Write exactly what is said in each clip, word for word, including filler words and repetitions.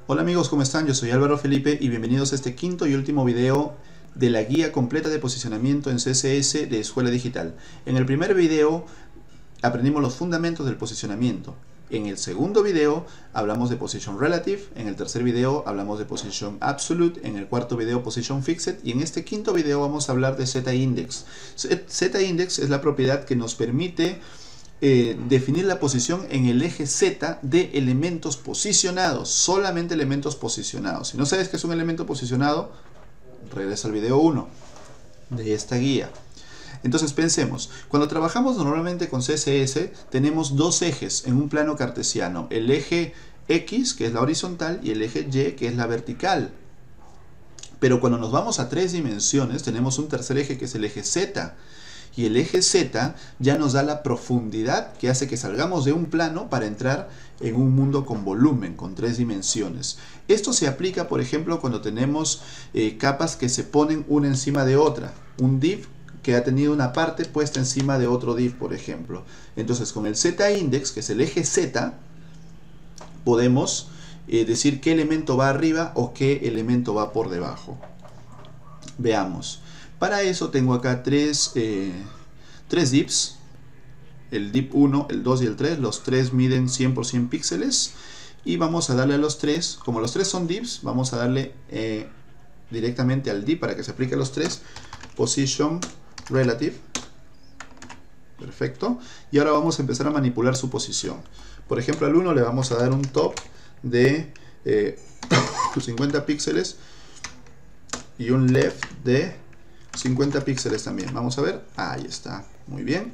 Hola amigos, ¿cómo están? Yo soy Álvaro Felipe y bienvenidos a este quinto y último video de la guía completa de posicionamiento en C S S de Escuela Digital. En el primer video aprendimos los fundamentos del posicionamiento. En el segundo video hablamos de Position Relative, en el tercer video hablamos de Position Absolute, en el cuarto video Position Fixed y en este quinto video vamos a hablar de Z-Index. Z-Index es la propiedad que nos permite Eh, definir la posición en el eje Z de elementos posicionados, solamente elementos posicionados. Si no sabes qué es un elemento posicionado, regresa al video uno de esta guía. Entonces pensemos, cuando trabajamos normalmente con C S S tenemos dos ejes en un plano cartesiano, el eje X, que es la horizontal, y el eje Y, que es la vertical. Pero cuando nos vamos a tres dimensiones tenemos un tercer eje, que es el eje Z. Y el eje Z ya nos da la profundidad que hace que salgamos de un plano para entrar en un mundo con volumen, con tres dimensiones. Esto se aplica, por ejemplo, cuando tenemos eh, capas que se ponen una encima de otra. Un div que ha tenido una parte puesta encima de otro div, por ejemplo. Entonces, con el Z-Index, que es el eje Z, podemos eh, decir qué elemento va arriba o qué elemento va por debajo. Veamos. Para eso tengo acá tres, eh, tres divs, el div uno, el dos y el tres, los tres miden cien por cien píxeles y vamos a darle a los tres, como los tres son divs, vamos a darle eh, directamente al div para que se aplique a los tres, Position Relative, perfecto, y ahora vamos a empezar a manipular su posición. Por ejemplo, al uno le vamos a dar un top de eh, cincuenta píxeles y un left de cincuenta píxeles también. Vamos a ver, ahí está, muy bien.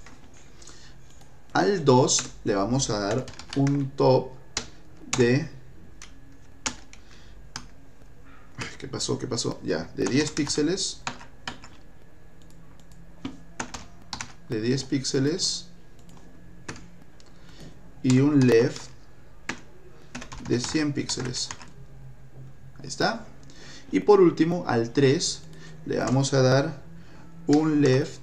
Al dos le vamos a dar un top de... ¿Qué pasó? ¿Qué pasó? Ya, de diez píxeles. De diez píxeles. Y un left de cien píxeles. Ahí está. Y por último, al tres le vamos a dar un left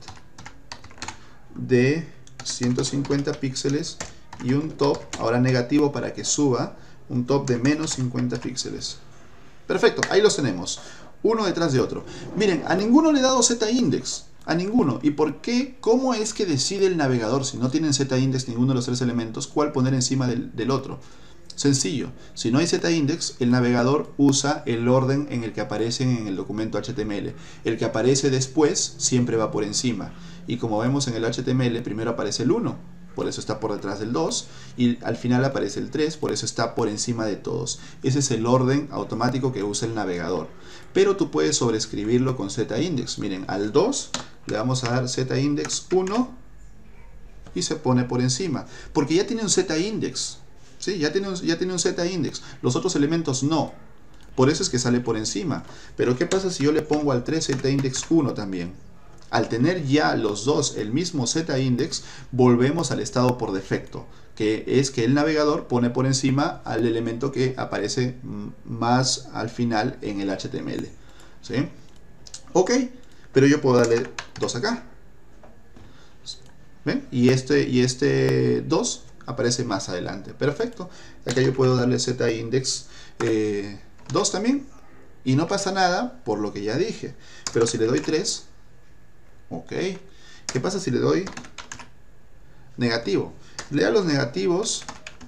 de ciento cincuenta píxeles y un top, ahora negativo para que suba, un top de menos cincuenta píxeles. Perfecto, ahí los tenemos, uno detrás de otro. Miren, a ninguno le he dado Z-Index, a ninguno. ¿Y por qué? ¿Cómo es que decide el navegador, si no tienen Z-Index ninguno de los tres elementos, cuál poner encima del, del otro? Sencillo, si no hay Z-Index, el navegador usa el orden en el que aparecen en el documento H T M L. El que aparece después siempre va por encima. Y como vemos en el H T M L, primero aparece el uno, por eso está por detrás del dos. Y al final aparece el tres, por eso está por encima de todos. Ese es el orden automático que usa el navegador. Pero tú puedes sobreescribirlo con Z-Index. Miren, al dos le vamos a dar Z-Index uno y se pone por encima. Porque ya tiene un Z-Index. Sí, ya tiene un, ya tiene un Z-Index. Los otros elementos no. Por eso es que sale por encima. Pero ¿qué pasa si yo le pongo al tres Z-Index uno también? Al tener ya los dos el mismo Z-Index, volvemos al estado por defecto, que es que el navegador pone por encima al elemento que aparece más al final en el H T M L. ¿Sí? Ok, pero yo puedo darle dos acá. ¿Ven? Y este, y este dos aparece más adelante. Perfecto. Acá yo puedo darle Z-Index eh, dos también. Y no pasa nada por lo que ya dije. Pero si le doy tres, ok. ¿Qué pasa si le doy negativo? Lea los negativos.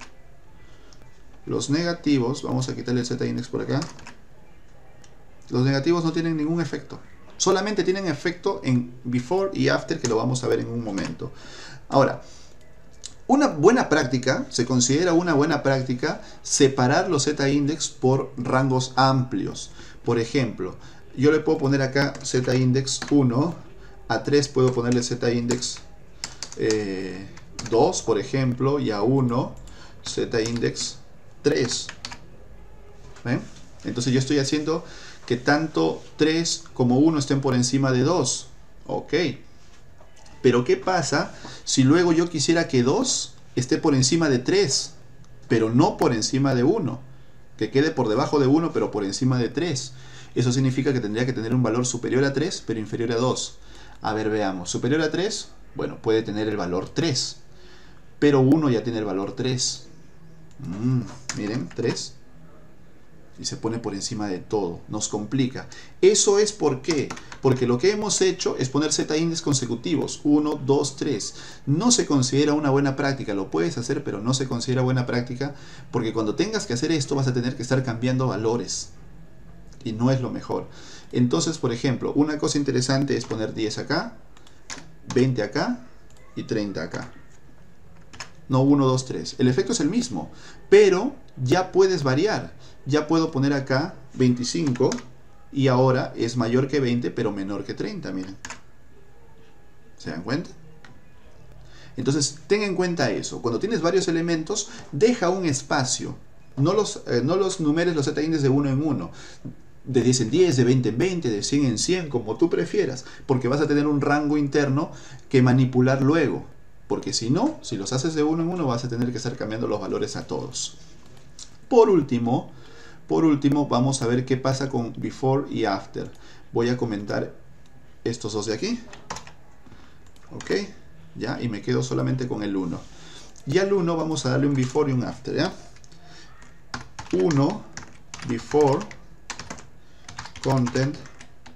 Los negativos, vamos a quitarle el Z-Index por acá. Los negativos no tienen ningún efecto. Solamente tienen efecto en before y after, que lo vamos a ver en un momento. Ahora, una buena práctica, se considera una buena práctica separar los Z-Index por rangos amplios. Por ejemplo, yo le puedo poner acá Z-Index uno, a tres puedo ponerle Z-Index eh, dos, por ejemplo, y a uno Z-Index tres. ¿Ven? Entonces yo estoy haciendo que tanto tres como uno estén por encima de dos. Ok. Pero ¿qué pasa si luego yo quisiera que dos esté por encima de tres, pero no por encima de uno? Que quede por debajo de uno, pero por encima de tres. Eso significa que tendría que tener un valor superior a tres, pero inferior a dos. A ver, veamos. Superior a tres, bueno, puede tener el valor tres. Pero uno ya tiene el valor tres. Mm, miren, tres. y se pone por encima de todo, nos complica. Eso es por qué, porque lo que hemos hecho es poner Z-index consecutivos, uno, dos, tres. No se considera una buena práctica, lo puedes hacer, pero no se considera buena práctica, porque cuando tengas que hacer esto vas a tener que estar cambiando valores, y no es lo mejor. Entonces, por ejemplo, una cosa interesante es poner diez acá, veinte acá y treinta acá. No uno, dos, tres. El efecto es el mismo, pero ya puedes variar. Ya puedo poner acá veinticinco y ahora es mayor que veinte, pero menor que treinta, miren. ¿Se dan cuenta? Entonces, ten en cuenta eso. Cuando tienes varios elementos, deja un espacio. No los, eh, no los numeres los Z-index de uno en uno. De diez en diez, de veinte en veinte, de cien en cien, como tú prefieras. Porque vas a tener un rango interno que manipular luego. Porque si no, si los haces de uno en uno, vas a tener que estar cambiando los valores a todos. Por último, por último, vamos a ver qué pasa con before y after. Voy a comentar estos dos de aquí. Ok, ya, y me quedo solamente con el uno. Y al uno vamos a darle un before y un after, ¿ya? uno, before, content,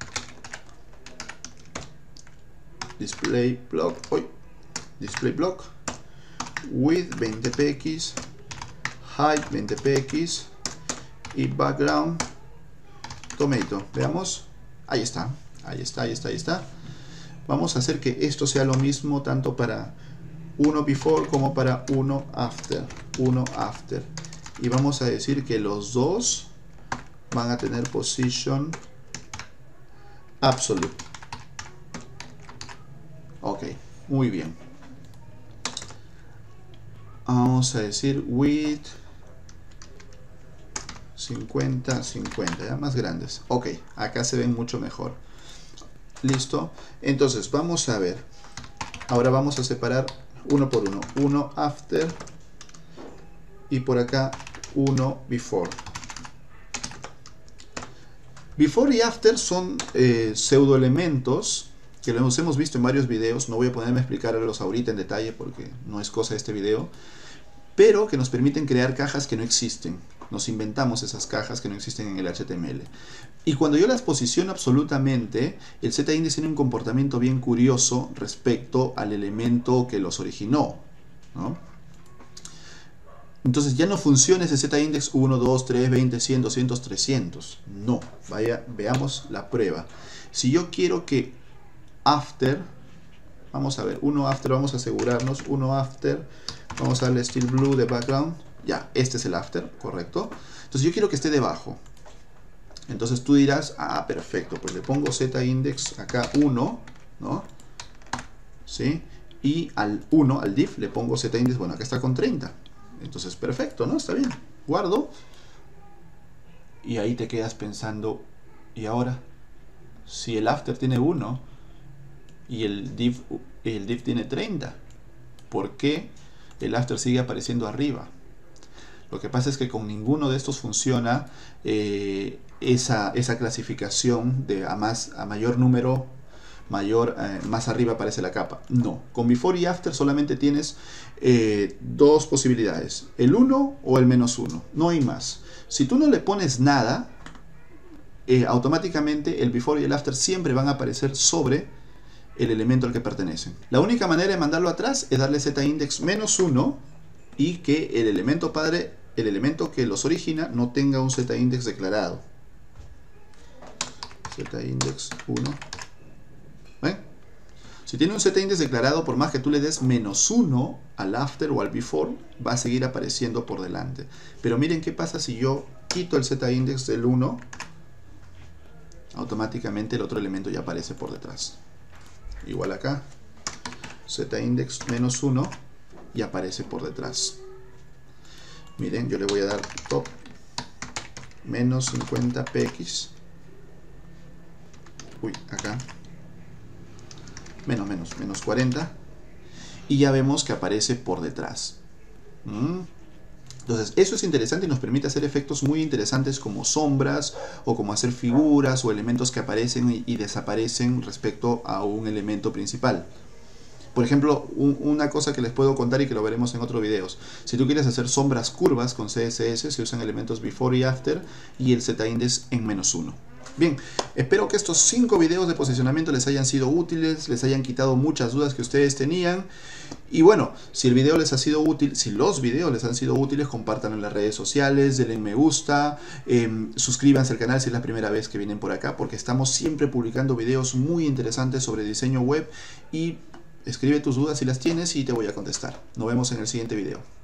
display block, hoy, display block, width veinte px, height veinte px y background tomato. Veamos, ahí está, ahí está, ahí está, ahí está. Vamos a hacer que esto sea lo mismo tanto para uno before como para uno after, uno after. Y vamos a decir que los dos van a tener position absolute. Ok, muy bien. Vamos a decir width cincuenta, cincuenta, ya más grandes. Ok, acá se ven mucho mejor. Listo. Entonces vamos a ver. Ahora vamos a separar uno por uno. Uno after y por acá uno before. Before y after son eh, pseudoelementos que los hemos visto en varios videos. No voy a ponerme a explicarlos ahorita en detalle porque no es cosa de este video, pero que nos permiten crear cajas que no existen. Nos inventamos esas cajas que no existen en el H T M L. Y cuando yo las posiciono absolutamente, el Z-index tiene un comportamiento bien curioso respecto al elemento que los originó, ¿no? Entonces ya no funciona ese Z-index uno, dos, tres, veinte, cien, doscientos, trescientos. No, vaya, veamos la prueba. Si yo quiero que after, vamos a ver, uno after, vamos a asegurarnos, uno after, vamos a darle steel blue de background. Ya, este es el after, correcto. Entonces yo quiero que esté debajo. Entonces tú dirás, ah, perfecto, pues le pongo Z-index acá uno, ¿no? ¿Sí? Y al uno, al div, le pongo Z-index, bueno, acá está con treinta. Entonces, perfecto, ¿no? Está bien. Guardo. Y ahí te quedas pensando, ¿y ahora? Si el after tiene uno y el div, el div tiene treinta, ¿por qué el after sigue apareciendo arriba? Lo que pasa es que con ninguno de estos funciona eh, esa, esa clasificación de a, más, a mayor número, mayor, eh, más arriba aparece la capa. No, con before y after solamente tienes eh, dos posibilidades, el uno o el menos uno, no hay más. Si tú no le pones nada, eh, automáticamente el before y el after siempre van a aparecer sobre el elemento al que pertenecen. La única manera de mandarlo atrás es darle Z-index menos uno y que el elemento padre, el elemento que los origina, no tenga un Z-index declarado. Z-index uno. ¿Ven? Si tiene un Z-index declarado, por más que tú le des menos uno al after o al before, va a seguir apareciendo por delante. Pero miren qué pasa si yo quito el Z-index del uno, automáticamente el otro elemento ya aparece por detrás. Igual acá, Z-index menos uno y aparece por detrás. Miren, yo le voy a dar top menos cincuenta px. Uy, acá. Menos, menos, menos cuarenta. Y ya vemos que aparece por detrás. ¿Mm? Entonces, eso es interesante y nos permite hacer efectos muy interesantes como sombras o como hacer figuras o elementos que aparecen y, y desaparecen respecto a un elemento principal. Por ejemplo, un, una cosa que les puedo contar y que lo veremos en otros videos. Si tú quieres hacer sombras curvas con C S S, se usan elementos before y after y el Z-index en menos uno. Bien, espero que estos cinco videos de posicionamiento les hayan sido útiles, les hayan quitado muchas dudas que ustedes tenían. Y bueno, si el video les ha sido útil, si los videos les han sido útiles, compártanlo en las redes sociales, denle me gusta, eh, suscríbanse al canal si es la primera vez que vienen por acá, porque estamos siempre publicando videos muy interesantes sobre diseño web. Y escribe tus dudas si las tienes y te voy a contestar. Nos vemos en el siguiente video.